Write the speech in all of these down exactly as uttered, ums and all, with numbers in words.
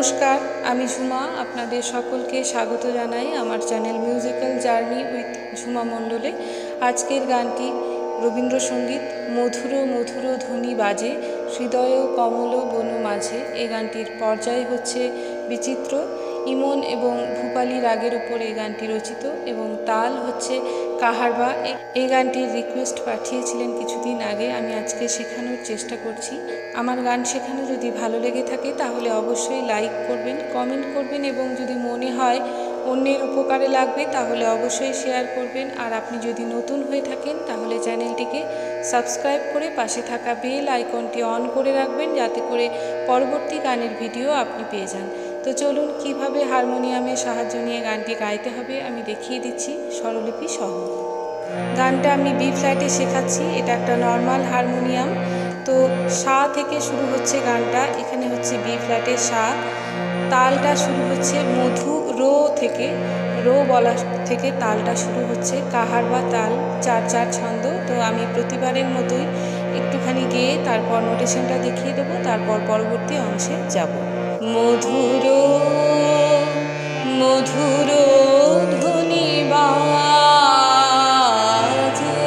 नमस्कार आमी झुमा आपनादेर सकलके स्वागत जानाई आमार channel musical journey with Jhuma मंडले। आजकेर गानटी रवींद्रसंगीत मधुर मधुर ध्वनि बाजे हृदय कमल बनु माझे। ए गानटिर पर्याय हच्छे विचित्र इमन एवं भूपाली रागेर उपर ए गानटी रचित एवं ताल हच्छे काहारबा। ए गानटिर रिक्वेस्ट पाठिয়েছিলেন কিছুদিন आगे, आमी आजके शेखानोर चेष्टा करছি। आमार गान शेखानो यदि भालो लेगे थाके ताहले अवश्यई लाइक करबेन, कमेंट करबेन एवं यदि मने हय अन्येर उपकारे लागबे ताहले अवश्यई शेयर करबेन। और आपनि यदि नतून हये थाकेन ताहले चैनलटिके सबस्क्राइब करे पाशे थाका बेल आइकनटी अन करे राखबेन जाते करे परवर्ती गानेर भिडियो आपनि पेये जान। तो चलुन किभाबे हारमोनियामेर साहाज्य निये गानटी गाइते हबे आमी देखिए दिচ্ছি स्वरलिपि सह। गानटा आमी बी फ्लैटे शेखाচ্ছি, এটা একটা नर्माल हारमोनियाम। तो सा থেকে शुरू হচ্ছে গানটা, এখানে হচ্ছে বি ফ্ল্যাটে সা। তালটা শুরু হচ্ছে মধু রো থেকে, রো বলা থেকে তালটা শুরু হচ্ছে কাহারবা তাল, চার চার ছন্দ। তো আমি প্রতিবারের মতোই একটুখানি গেয়ে তারপর নোটেশনটা দেখিয়ে দেবো, তারপর পরবর্তী অংশে যাব। মধুর মধুর ধ্বনি বাজে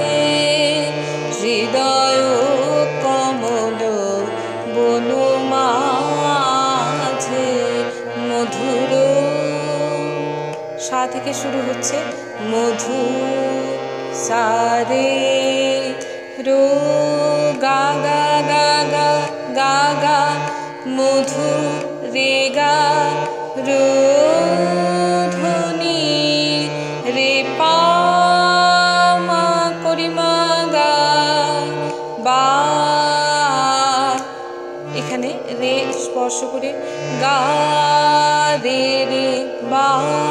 হৃদয় কমল বনু মাঝে। মধুর সা থেকে শুরু হচ্ছে মধু সারে রো গা গা গা গা গা গা মধু রে গা রো ধ্বনি রে পা মা করি মা গা বা। এখানে রে স্পর্শ করে গা রে রে বা।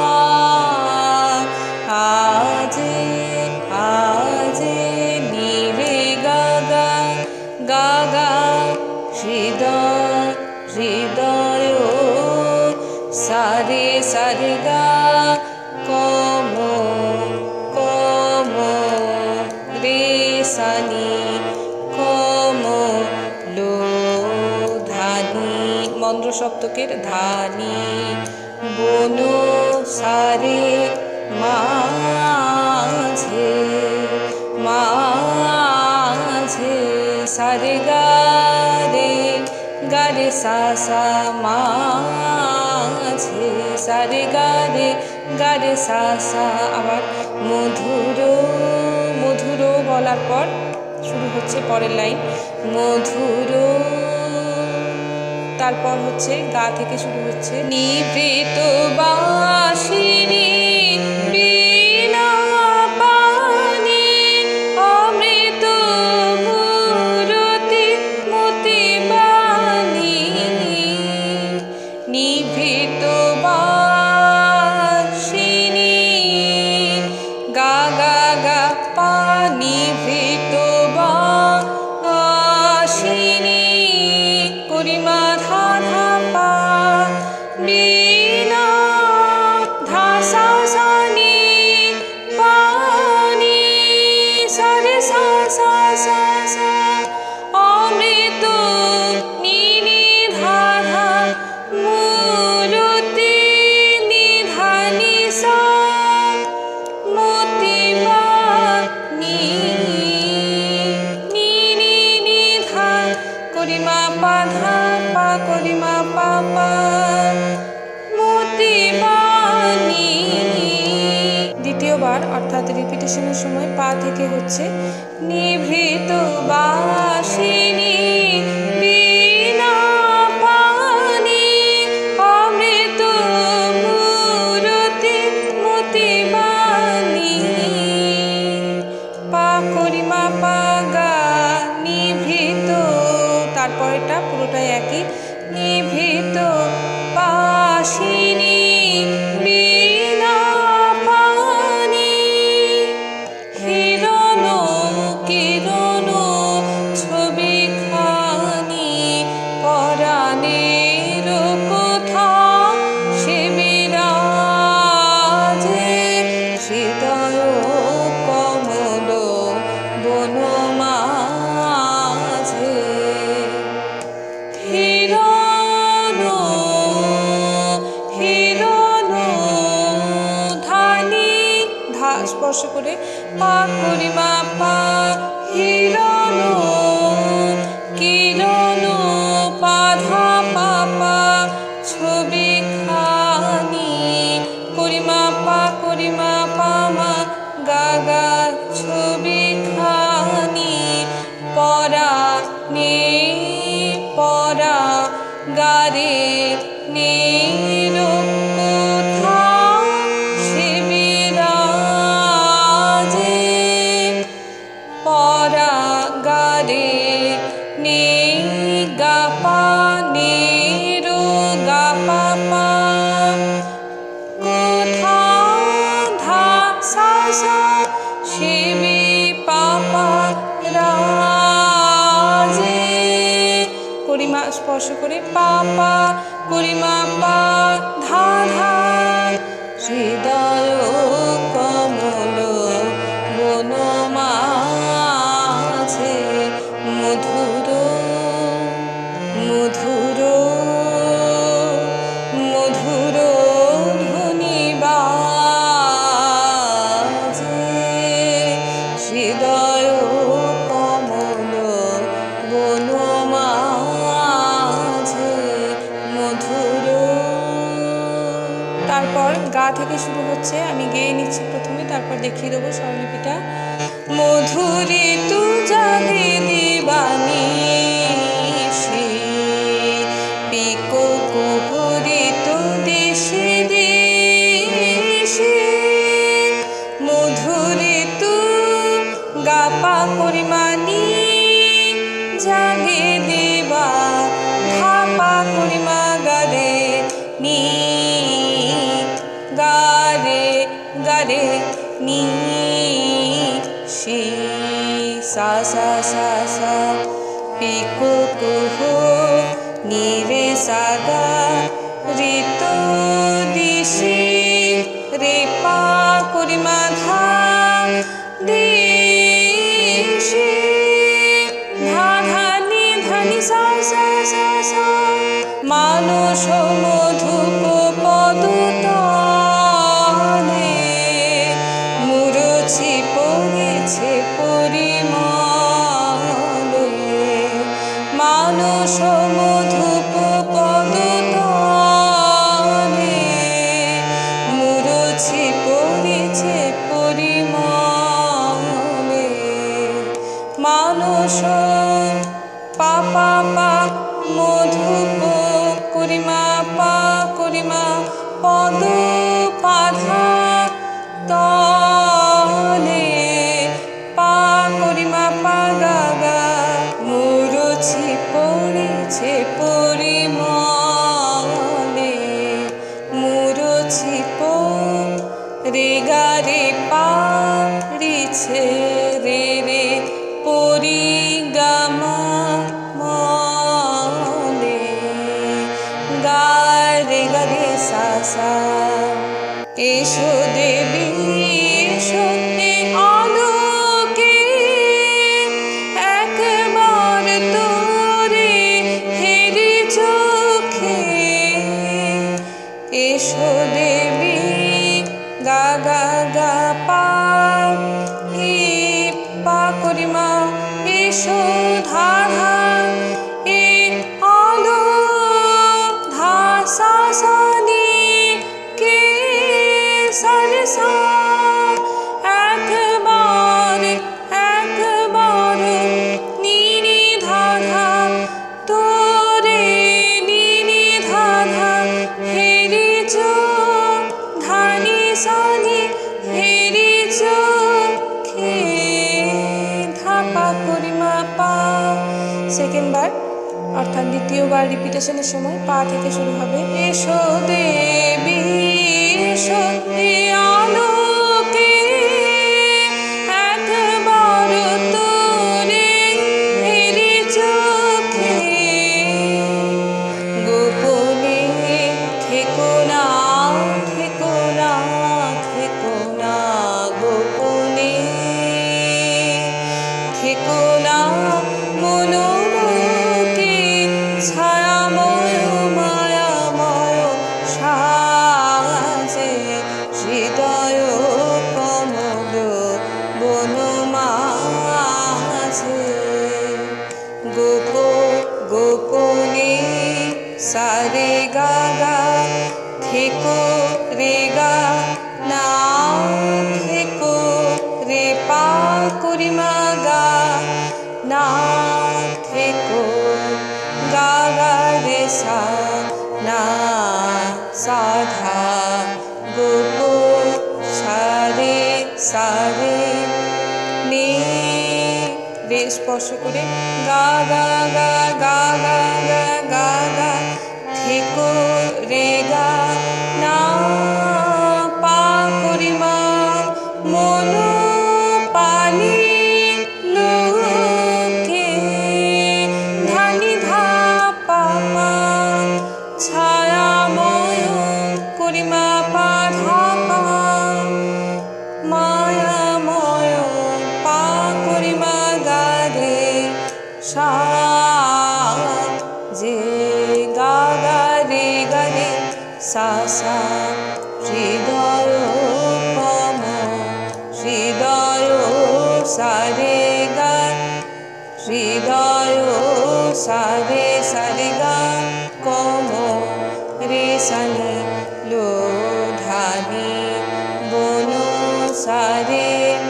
আজে আজে নি রে গা গা গা গা হৃদয় হৃদয় সারে সারে গা কম কম রে সানি কম লো ধানি মন্দ্র সপ্তকের ধানি বনু সারে মাঝে মাঝে সারে গা রে গা রে সা সা মাঝে সারে গা রে গা রে সা সা। আবার মধুর মধুর বলার পর শুরু হচ্ছে পরের লাইন মধুর, তারপর হচ্ছে গা থেকে শুরু হচ্ছে নিভৃত বাঁশিনী বীণা পানি অমৃত মূরতি মতি বাণী। নিভৃত বাঁশিনী গা গা গা পা নিভৃত বাঁশিনী করিমা ধা ধা পা বীণা ধা সা সা নি পা নি সা রে সা সা সা সা অমৃত নি নি ধা ধা মূরতি নি ধা নি সা মতি বাণী নি নি নি ধা করিমা পা ধা পা করিমা পা পা মতি বাণী। দ্বিতীয়বার অর্থাৎ রিপিটেশনের সময় পা থেকে হচ্ছে নিভৃত বাঁশিনী বীণা পানি অমৃত মূরতি মতি বাণী পা করিমা পা গা নিভৃত। তারপরটা পুরোটাই একই নিভৃত বাঁশিনী বীণা পানি হিরণ কিরণ ছবি খানি পরাণের কোথা সে বিরাজে হৃদয় কমল বন মাঝে হিরণ স্পর্শ করে পা করিমা পা হিরণ কিরণ পাধা পাপা ছবি খানি করিমা পা করিমা পামা গাগা ছবি খানি পরা নে পরা গারে নে করিমা স্পর্শ করে পাপা করিমা পা ধা ধা হৃদয় কমল বনমাঝে মধুর মধুর মধুর ধ্বনি বাজে হৃদয় কমল বনমাঝে মধুর। তারপর গা থেকে শুরু হচ্ছে, আমি গেয়ে নিচ্ছি প্রথমে, তারপর দেখিয়ে দেবো স্বরলিপিটা। মধুরী তু জাগে দিবানি পিকো কুহুরি তু দিশে দিশে মধুরী তু গাপা করিমানি জাগে দিবা ধাপা করিমা গারে নি গারে গারে নি শি সা সা সা সা পিকো কুহু নি রে সা গা রে তো দিশি রে পা করিমা ধা দিশি ধা ধা নি ধা নি সা সা সা সা মানস মধুপ পদতলে মুরছি পড়েছে পরিমলে মানস মধুপ পদতলে মুরছি পড়েছে পরিমলে মানস পা পা পা মধুপ করিমা পা করিমা পদ পাধা তলে পা করিমা পা গা গা মুরছি পড়েছে পরিমলে মুরছি পো রে গা রে পা রিছে রে রে পরি গা মা মলে গা রে গা রে সা সা এসো দেবী এসো এ আলোকে একবার তোরে হেরি চোখে এসো দেবী গা গা গা পা হি পা করিমা এসো ধা ধা এ আলো ধা সা সা নি কে সা রে সা একবার একবার নি নি ধা ধা তোরে নি নি ধা ধা হেরি চো ধা নি সা নি হেরি চোখে ধা পা করিমা পা। সেকেন্ড বার অর্থাৎ দ্বিতীয়বার রিপিটেশনের সময় পা থেকে শুরু হবে। এসো দেবী এসো এ আলোকে একবার তোরে হেরি চোখে গোপনে থেকো না থেকো না থেকো না গোপনে থেকো না মনোলোকে ছায়াময় মায়াময় সাজে হৃদয় সা না সা ধা গো গো সা রে সা রে নে রে স্পর্শ করে গা গা গা গা গা গা গা গা থেকো রে গা না পা করি মা মন পানি লোকে ধানি ধা পা পা ছায়াময় করি মা পা ধা পা মায়াময় পা করি মা গা রে সা যে গা গা রে গা রে সা সা হৃদয় কম হৃদয় সা রে গা হৃদয় সা রে সা রে গা কম রে সা নি লো ধানি বন সা রে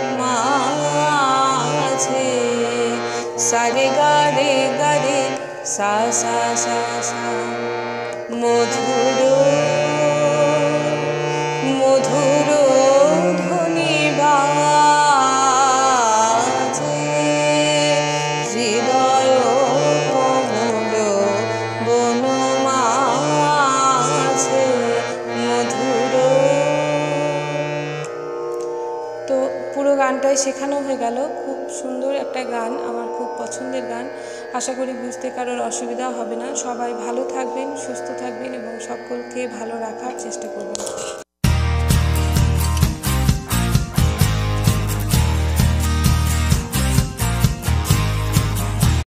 মাঝে সা রে গা রে গা রে সা সা সা সা মধুর মধুর ধ্বনি বাজে হৃদয় কমল বন মাঝে মধুর। তো পুরো গানটাই শেখানো হয়ে গেল। খুব সুন্দর একটা গান, আমার খুব পছন্দের গান। আশা করি বুঝতে কারোর অসুবিধা হবে না। সবাই ভালো থাকবেন, সুস্থ থাকবেন এবং সকলকে ভালো রাখার চেষ্টা করবেন।